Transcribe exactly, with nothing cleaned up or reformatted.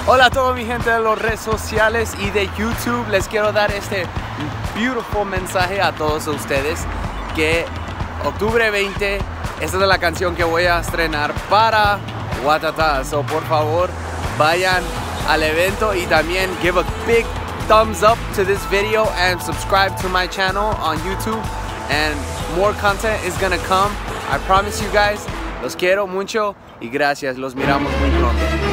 Hola a toda mi gente de las redes sociales y de YouTube. Les quiero dar este beautiful mensaje a todos ustedes que octubre veinte, esta es la canción que voy a estrenar para Watatá. So por favor vayan al evento y también give a big thumbs up to this video and subscribe to my channel on YouTube, and more content is gonna come. I promise you guys. Los quiero mucho y gracias. Los miramos muy pronto.